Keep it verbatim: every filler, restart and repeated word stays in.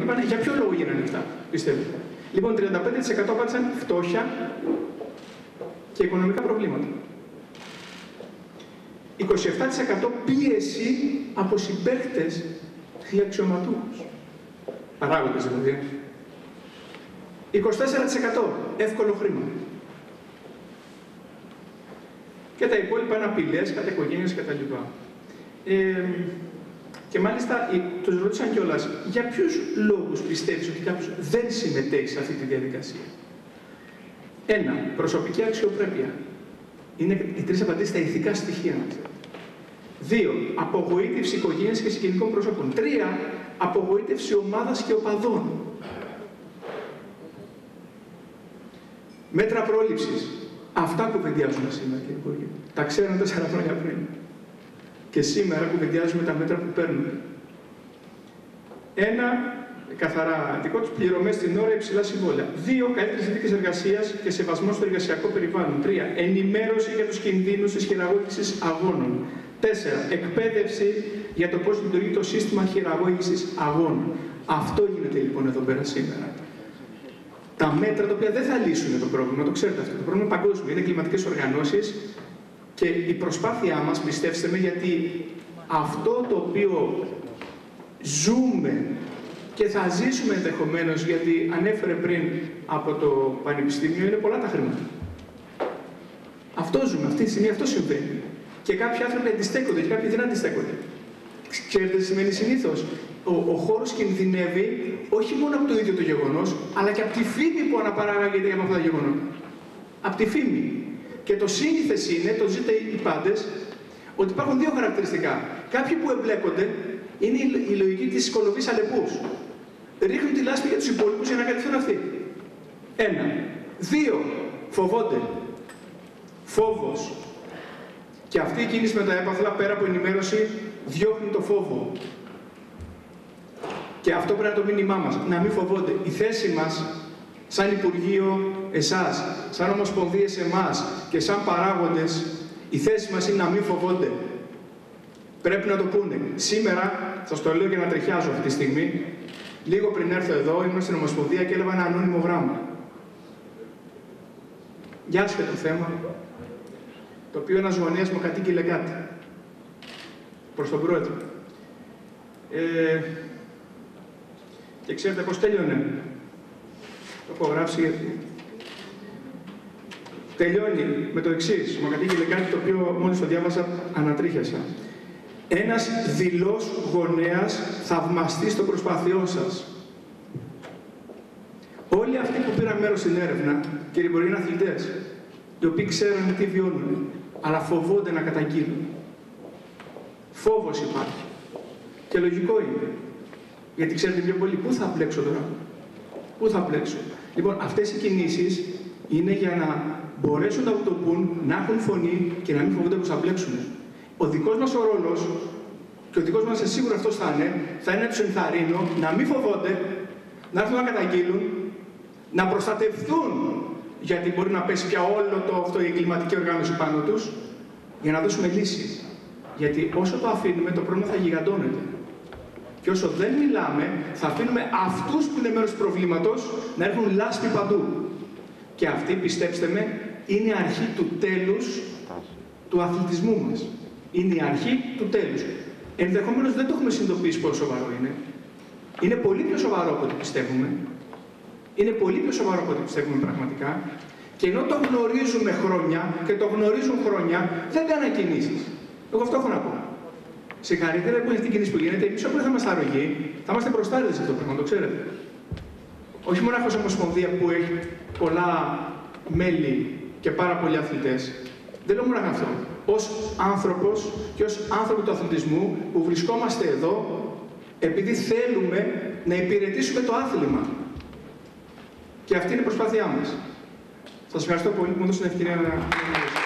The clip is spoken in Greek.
είπαν για ποιο λόγο γίνανε αυτά, πιστεύετε? Λοιπόν, τριάντα πέντε τοις εκατό απάντησαν φτώχεια και οικονομικά προβλήματα. είκοσι επτά τοις εκατό πίεση από συμπαίκτες ή αξιωματούχους. Παράγοντες δηλαδή. είκοσι τέσσερα τοις εκατό εύκολο χρήμα. Και τα υπόλοιπα είναι απειλές, κατά οικογένειες κτλ. Ε, και μάλιστα τους ρώτησαν κιόλας, για ποιους λόγους πιστεύεις ότι κάποιος δεν συμμετέχει σε αυτή τη διαδικασία? Ένα, προσωπική αξιοπρέπεια. Είναι οι τρεις απαντήσεις στα ηθικά στοιχεία. Δύο, απογοήτευση οικογένειας και συγγενικών προσώπων. Τρία, απογοήτευση ομάδας και οπαδών. Μέτρα πρόληψης. Αυτά κουβεντιάζουμε σήμερα, κύριε Υπουργέ. Τα ξέρουν τέσσερα χρόνια πριν. Και σήμερα κουβεντιάζουμε τα μέτρα που παίρνουμε. Ένα, καθαρά δικό τους, πληρωμές στην ώρα, υψηλά συμβόλαια. Δύο, καλύτερες συνθήκες εργασίας και σεβασμό στο εργασιακό περιβάλλον. Τρία, ενημέρωση για τους κινδύνους της χειραγώγησης αγώνων. Τέσσερα, εκπαίδευση για το πώς λειτουργεί το σύστημα χειραγώγησης αγώνων. Αυτό γίνεται λοιπόν εδώ πέρα σήμερα. Τα μέτρα τα οποία δεν θα λύσουν το πρόβλημα, το ξέρετε αυτό. Το πρόβλημα είναι παγκόσμιο, είναι κλιματικές οργανώσεις και η προσπάθειά μας, πιστέψτε με, γιατί αυτό το οποίο ζούμε και θα ζήσουμε ενδεχομένως, γιατί ανέφερε πριν από το Πανεπιστήμιο, είναι πολλά τα χρήματα. Αυτό ζούμε, αυτή τη στιγμή αυτό συμβαίνει. Και κάποιοι άνθρωποι αντιστέκονται και κάποιοι δεν αντιστέκονται. Ξέρετε τι σημαίνει συνήθως? Ο, ο χώρος κινδυνεύει όχι μόνο από το ίδιο το γεγονός, αλλά και από τη φήμη που αναπαράγεται για αυτά τα γεγονότα. Από τη φήμη. Και το σύνηθες είναι, το ζείτε οι πάντες, ότι υπάρχουν δύο χαρακτηριστικά. Κάποιοι που εμπλέκονται είναι η, η λογική της κολοβής αλεπούς. Ρίχνουν τη λάσπη για τους υπόλοιπους για να καλυφθούν αυτοί. Ένα. Δύο. Φοβόνται. Φόβος. Και αυτή η κίνηση με τα έπαθλα, πέρα από ενημέρωση, διώχνει το φόβο. Και αυτό πρέπει να το μήνυμά μας. Να μην φοβόνται. Η θέση μας, σαν Υπουργείο, εσάς, σαν Ομοσπονδίες εμάς και σαν παράγοντες, η θέση μας είναι να μην φοβόνται. Πρέπει να το πούνε. Σήμερα, σας το λέω για να τριχιάζω αυτή τη στιγμή, λίγο πριν έρθω εδώ, ήμουν στην Ομοσπονδία και έλαβα ένα ανώνυμο γράμμα. Για άσχετο θέμα, το οποίο ένας γονέας μου κατήγγειλε κάτι προς τον πρόεδρο. Ε, και ξέρετε πώς τέλειωνε? Το έχω γράψει γιατί... Τελειώνει με το εξής. Μου κατήγγειλε κάτι το οποίο μόλις το διάβασα ανατρίχιασα. Ένας δειλός γονέας θαυμαστής των προσπαθειών σας. Όλοι αυτοί που πήραν μέρος στην έρευνα, κύριε Υπουργέ, είναι αθλητές, οι οποίοι ξέρουν τι βιώνουν, αλλά φοβόνται να καταγγείλουν. Φόβος υπάρχει. Και λογικό είναι. Γιατί ξέρετε πιο πολύ, πού θα πλέξω τώρα? Πού θα πλέξω? Λοιπόν, αυτές οι κινήσεις είναι για να μπορέσουν να το πούν, να έχουν φωνή και να μην φοβούνται πως θα πλέξουν. Ο δικός μας ο ρόλος, και ο δικός μας σίγουρα αυτός θα είναι, θα είναι να τους ενθαρρύνω να μην φοβόνται, να έρθουν να καταγγείλουν, να προστατευθούν, γιατί μπορεί να πέσει πια όλο το, αυτό η εγκληματική οργάνωση πάνω τους, για να δώσουμε λύση. Γιατί όσο το αφήνουμε, το πρόβλημα θα γιγαντώνεται. Και όσο δεν μιλάμε, θα αφήνουμε αυτούς που είναι μέρος του προβλήματος να έρχουν λάσπη παντού. Και αυτή, πιστέψτε με, είναι η αρχή του τέλους του αθλητισμού μας. Είναι η αρχή του τέλους. Ενδεχομένως δεν το έχουμε συνειδητοποιήσει πόσο σοβαρό είναι. Είναι πολύ πιο σοβαρό από ό,τι πιστεύουμε. Είναι πολύ πιο σοβαρό από ό,τι πιστεύουμε πραγματικά. Και ενώ το γνωρίζουμε χρόνια και το γνωρίζουν χρόνια, δεν κάναν κινήσεις. Εγώ αυτό έχω να πω. Συγχαρητήρια που είναι αυτή η κίνηση που γίνεται. Εμείς όπου δεν θα είμαστε αρρωγοί, θα είμαστε μπροστάριδες σε αυτό το πράγμα, το ξέρετε. Όχι μόνο ως Ομοσπονδία που έχει πολλά μέλη και πάρα πολλοί αθλητές. Δεν λέω μόνο αυτό. Ως άνθρωπος και ως άνθρωποι του αθλητισμού που βρισκόμαστε εδώ επειδή θέλουμε να υπηρετήσουμε το άθλημα. Και αυτή είναι η προσπάθειά μας. Σας ευχαριστώ πολύ που μου δώσετε την ευκαιρία να...